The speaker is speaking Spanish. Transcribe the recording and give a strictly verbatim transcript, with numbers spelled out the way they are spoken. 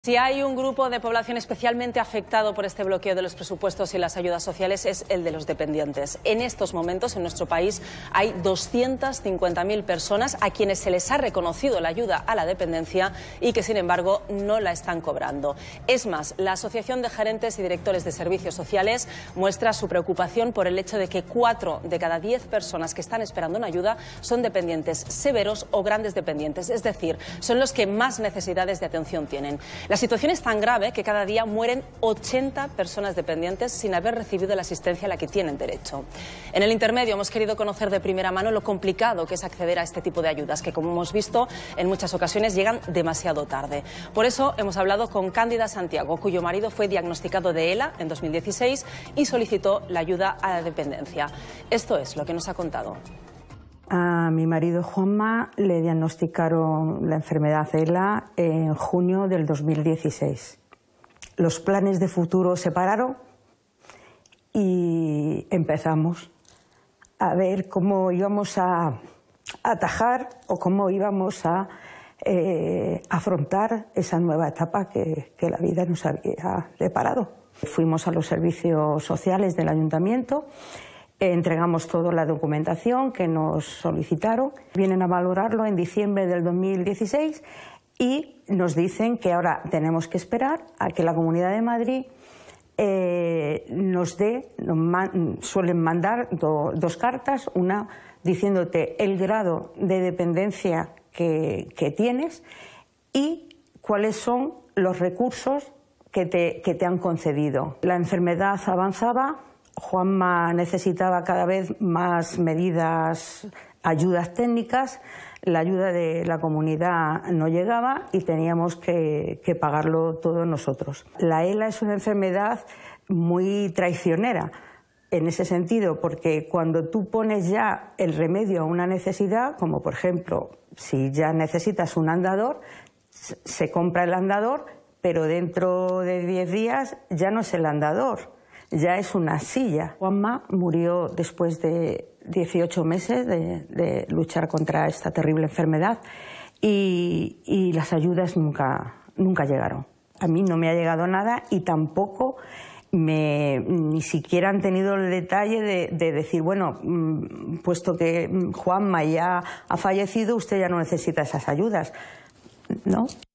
Si hay un grupo de población especialmente afectado por este bloqueo de los presupuestos y las ayudas sociales es el de los dependientes. En estos momentos en nuestro país hay doscientas cincuenta mil personas a quienes se les ha reconocido la ayuda a la dependencia y que sin embargo no la están cobrando. Es más, la Asociación de Gerentes y Directores de Servicios Sociales muestra su preocupación por el hecho de que cuatro de cada diez personas que están esperando una ayuda son dependientes severos o grandes dependientes, es decir, son los que más necesidades de atención tienen. La situación es tan grave que cada día mueren ochenta personas dependientes sin haber recibido la asistencia a la que tienen derecho. En el intermedio hemos querido conocer de primera mano lo complicado que es acceder a este tipo de ayudas, que como hemos visto en muchas ocasiones llegan demasiado tarde. Por eso hemos hablado con Cándida Santiago, cuyo marido fue diagnosticado de ELA en dos mil dieciséis y solicitó la ayuda a la dependencia. Esto es lo que nos ha contado. A mi marido Juanma le diagnosticaron la enfermedad ELA en junio del dos mil dieciséis. Los planes de futuro se pararon y empezamos a ver cómo íbamos a atajar o cómo íbamos a eh, afrontar esa nueva etapa que, que la vida nos había deparado. Fuimos a los servicios sociales del ayuntamiento. Entregamos toda la documentación que nos solicitaron. Vienen a valorarlo en diciembre del dos mil dieciséis y nos dicen que ahora tenemos que esperar a que la Comunidad de Madrid eh, nos dé, nos man, suelen mandar do, dos cartas, una diciéndote el grado de dependencia que, que tienes y cuáles son los recursos que te, que te han concedido. La enfermedad avanzaba. Juanma necesitaba cada vez más medidas, ayudas técnicas, la ayuda de la comunidad no llegaba y teníamos que, que pagarlo todos nosotros. La ELA es una enfermedad muy traicionera en ese sentido, porque cuando tú pones ya el remedio a una necesidad, como por ejemplo, si ya necesitas un andador, se compra el andador, pero dentro de diez días ya no es el andador. Ya es una silla. Juanma murió después de dieciocho meses de, de luchar contra esta terrible enfermedad y, y las ayudas nunca, nunca llegaron. A mí no me ha llegado nada y tampoco me, ni siquiera han tenido el detalle de, de decir, bueno, puesto que Juanma ya ha fallecido, usted ya no necesita esas ayudas. ¿No?